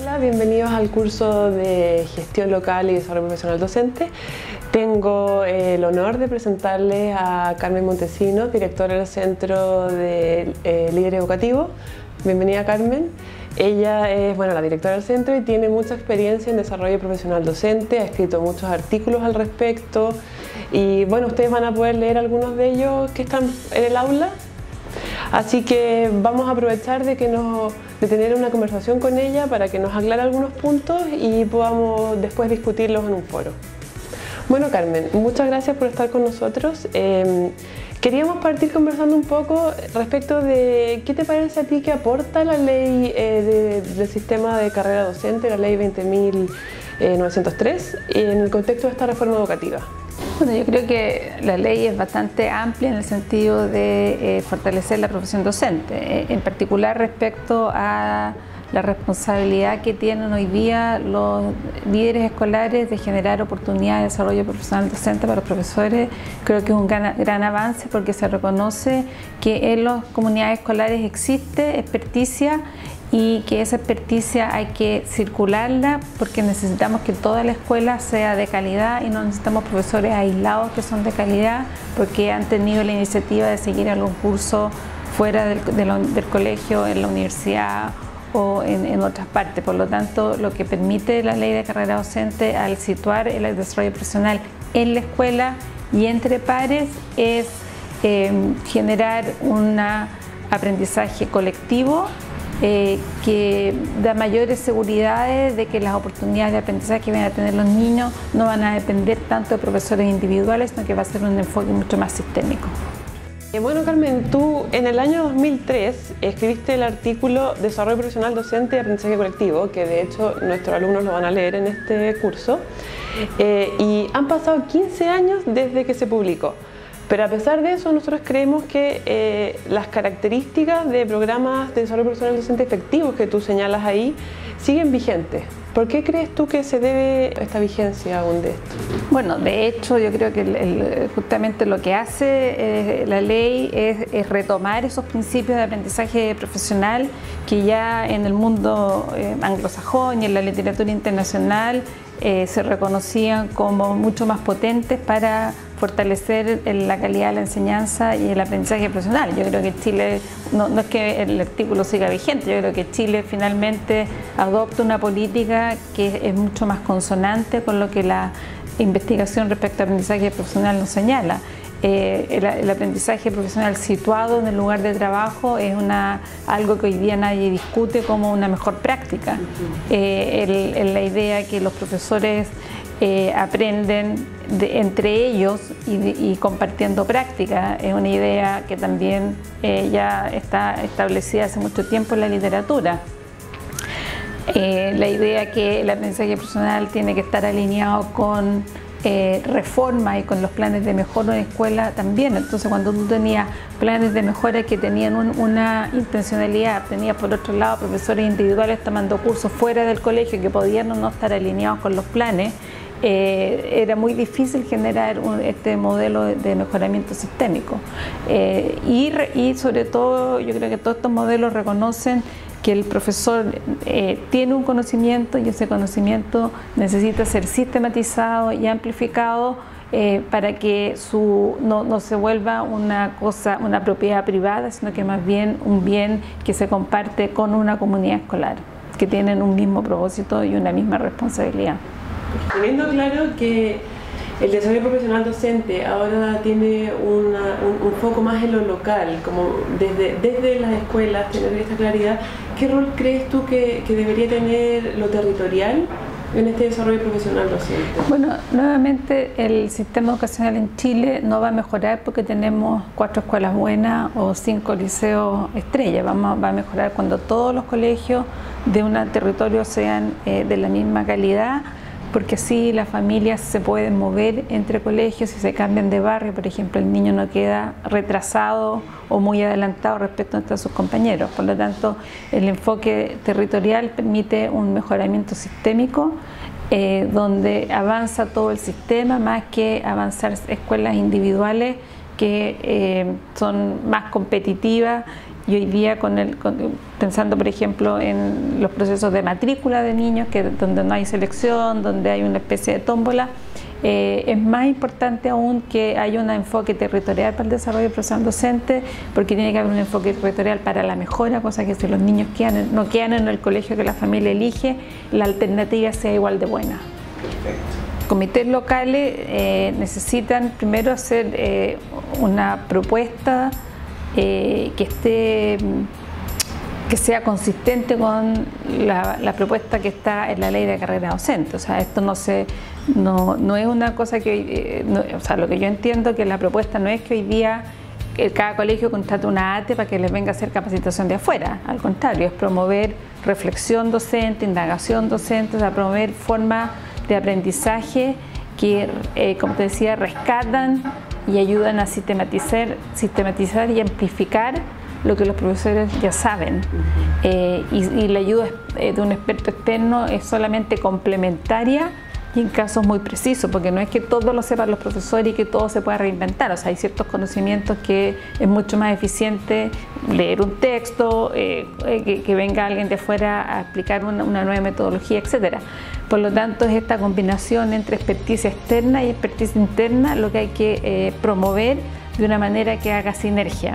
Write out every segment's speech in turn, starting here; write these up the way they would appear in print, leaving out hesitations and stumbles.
Hola, bienvenidos al curso de Gestión Local y Desarrollo Profesional Docente. Tengo el honor de presentarles a Carmen Montesinos, directora del Centro de Líder Educativo. Bienvenida, Carmen. Ella es la directora del centro y tiene mucha experiencia en desarrollo profesional docente, ha escrito muchos artículos al respecto y ustedes van a poder leer algunos de ellos que están en el aula. Así que vamos a aprovechar de tener una conversación con ella para que nos aclare algunos puntos y podamos después discutirlos en un foro. Bueno, Carmen, muchas gracias por estar con nosotros. Queríamos partir conversando un poco respecto de qué te parece a ti que aporta la ley del sistema de carrera docente, la ley 20.903, en el contexto de esta reforma educativa. Bueno, yo creo que la ley es bastante amplia en el sentido de fortalecer la profesión docente, en particular respecto a la responsabilidad que tienen hoy día los líderes escolares de generar oportunidades de desarrollo profesional docente para los profesores. Creo que es un gran avance porque se reconoce que en las comunidades escolares existe experticia y que esa experticia hay que circularla porque necesitamos que toda la escuela sea de calidad y no necesitamos profesores aislados que son de calidad porque han tenido la iniciativa de seguir algún curso fuera del colegio, en la universidad o en otras partes. Por lo tanto, lo que permite la ley de carrera docente al situar el desarrollo profesional en la escuela y entre pares es generar un aprendizaje colectivo que da mayores seguridades de que las oportunidades de aprendizaje que van a tener los niños no van a depender tanto de profesores individuales, sino que va a ser un enfoque mucho más sistémico. Bueno, Carmen, tú en el año 2003 escribiste el artículo Desarrollo Profesional Docente y Aprendizaje Colectivo, que de hecho nuestros alumnos lo van a leer en este curso, y han pasado 15 años desde que se publicó. Pero a pesar de eso, nosotros creemos que las características de programas de desarrollo profesional docente efectivos que tú señalas ahí siguen vigentes. ¿Por qué crees tú que se debe esta vigencia aún de esto? Bueno, de hecho yo creo que justamente lo que hace la ley es retomar esos principios de aprendizaje profesional que ya en el mundo anglosajón y en la literatura internacional se reconocían como mucho más potentes para fortalecer la calidad de la enseñanza y el aprendizaje profesional. Yo creo que Chile, no es que el artículo siga vigente, yo creo que Chile finalmente adopta una política que es mucho más consonante con lo que la investigación respecto al aprendizaje profesional nos señala. El aprendizaje profesional situado en el lugar de trabajo es algo que hoy día nadie discute como una mejor práctica. La idea que los profesores aprenden entre ellos y compartiendo prácticas es una idea que también ya está establecida hace mucho tiempo en la literatura. La idea que el aprendizaje profesional tiene que estar alineado con reforma y con los planes de mejora en la escuela también. Entonces, cuando tú tenías planes de mejora que tenían una intencionalidad, tenías por otro lado profesores individuales tomando cursos fuera del colegio que podían no estar alineados con los planes, era muy difícil generar este modelo de mejoramiento sistémico. Y sobre todo, yo creo que todos estos modelos reconocen que el profesor tiene un conocimiento y ese conocimiento necesita ser sistematizado y amplificado para que no se vuelva una propiedad privada, sino que más bien un bien que se comparte con una comunidad escolar, que tienen un mismo propósito y una misma responsabilidad. Teniendo claro que el desarrollo profesional docente ahora tiene un foco más en lo local, como desde las escuelas, tener esta claridad, ¿qué rol crees tú que debería tener lo territorial en este desarrollo profesional docente? Bueno, nuevamente el sistema educacional en Chile no va a mejorar porque tenemos 4 escuelas buenas o 5 liceos estrella. Va a mejorar cuando todos los colegios de un territorio sean de la misma calidad, porque así las familias se pueden mover entre colegios y se cambian de barrio. Por ejemplo, el niño no queda retrasado o muy adelantado respecto a sus compañeros. Por lo tanto, el enfoque territorial permite un mejoramiento sistémico donde avanza todo el sistema más que avanzar escuelas individuales que son más competitivas y hoy día pensando por ejemplo en los procesos de matrícula de niños, donde no hay selección, donde hay una especie de tómbola, es más importante aún que haya un enfoque territorial para el desarrollo profesional docente, porque tiene que haber un enfoque territorial para la mejora, cosa que si los niños no quedan en el colegio que la familia elige, la alternativa sea igual de buena. Perfecto. Comités locales necesitan primero hacer una propuesta que sea consistente con la propuesta que está en la ley de carrera docente. O sea, esto no es una cosa que o sea, lo que yo entiendo que la propuesta no es que hoy día cada colegio contrate una ATE para que les venga a hacer capacitación de afuera. Al contrario, es promover reflexión docente, indagación docente, o sea, promover formas de aprendizaje que, como te decía, rescatan y ayudan a sistematizar y amplificar lo que los profesores ya saben. Y la ayuda de un experto externo es solamente complementaria y en casos muy precisos, porque no es que todo lo sepan los profesores y que todo se pueda reinventar. O sea, hay ciertos conocimientos que es mucho más eficiente leer un texto, que venga alguien de afuera a explicar una nueva metodología, etcétera. Por lo tanto, es esta combinación entre experticia externa y experticia interna lo que hay que promover de una manera que haga sinergia.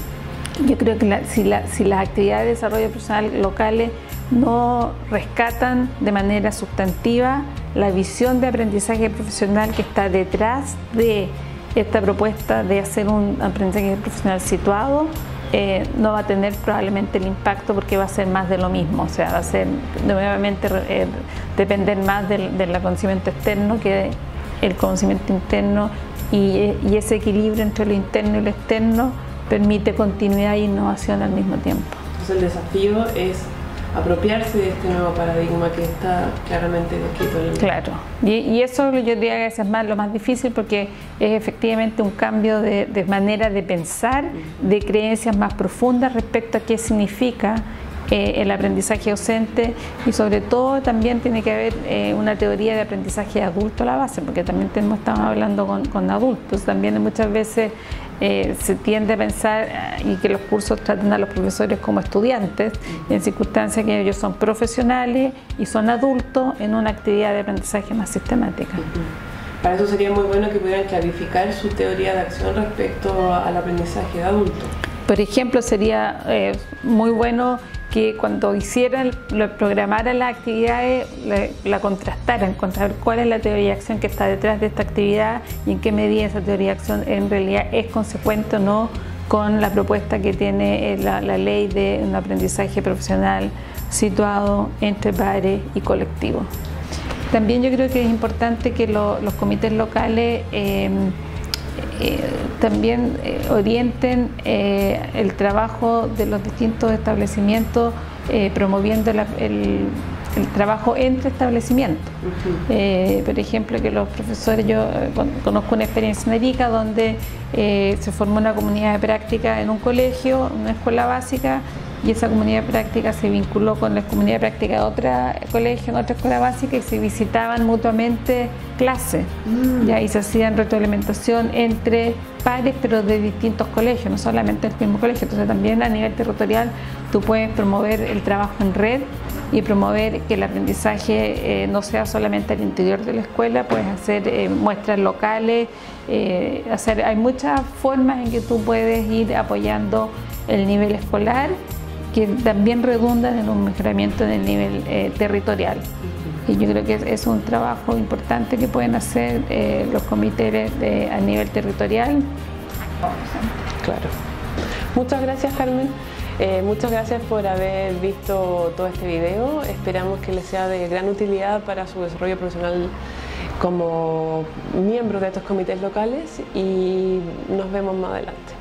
Yo creo que si las actividades de desarrollo profesional locales no rescatan de manera sustantiva la visión de aprendizaje profesional que está detrás de esta propuesta de hacer un aprendizaje profesional situado, no va a tener probablemente el impacto, porque va a ser más de lo mismo. O sea, va a ser nuevamente depender más del conocimiento externo que el conocimiento interno, y ese equilibrio entre lo interno y lo externo permite continuidad e innovación al mismo tiempo. Entonces el desafío es apropiarse de este nuevo paradigma que está claramente descrito en el... Claro, y eso yo diría que es lo más difícil, porque es efectivamente un cambio de manera de pensar, de creencias más profundas respecto a qué significa el aprendizaje docente, y sobre todo también tiene que haber una teoría de aprendizaje adulto a la base, porque también estamos hablando con adultos. También muchas veces se tiende a pensar y que los cursos tratan a los profesores como estudiantes, en circunstancias que ellos son profesionales y son adultos en una actividad de aprendizaje más sistemática. Para eso sería muy bueno que pudieran clarificar su teoría de acción respecto al aprendizaje de adultos. Por ejemplo, sería muy bueno que cuando programaran las actividades, la contrastaran, encontrar cuál es la teoría de acción que está detrás de esta actividad y en qué medida esa teoría de acción en realidad es consecuente o no con la propuesta que tiene la ley de un aprendizaje profesional situado entre pares y colectivos. También yo creo que es importante que los comités locales también orienten el trabajo de los distintos establecimientos, promoviendo el trabajo entre establecimientos. Por ejemplo, que los profesores, yo conozco una experiencia en Arica donde se formó una comunidad de práctica en un colegio, una escuela básica, y esa comunidad de práctica se vinculó con la comunidad de práctica de otro colegio, en otra escuela básica, y se visitaban mutuamente clases. Y ahí se hacían retroalimentación entre pares, pero de distintos colegios, no solamente del mismo colegio. Entonces también a nivel territorial tú puedes promover el trabajo en red y promover que el aprendizaje no sea solamente al interior de la escuela. Puedes hacer muestras locales, hay muchas formas en que tú puedes ir apoyando el nivel escolar, que también redundan en un mejoramiento del nivel territorial. Y yo creo que es un trabajo importante que pueden hacer los comités a nivel territorial. Claro. Muchas gracias, Carmen. Muchas gracias por haber visto todo este video. Esperamos que les sea de gran utilidad para su desarrollo profesional como miembros de estos comités locales, y nos vemos más adelante.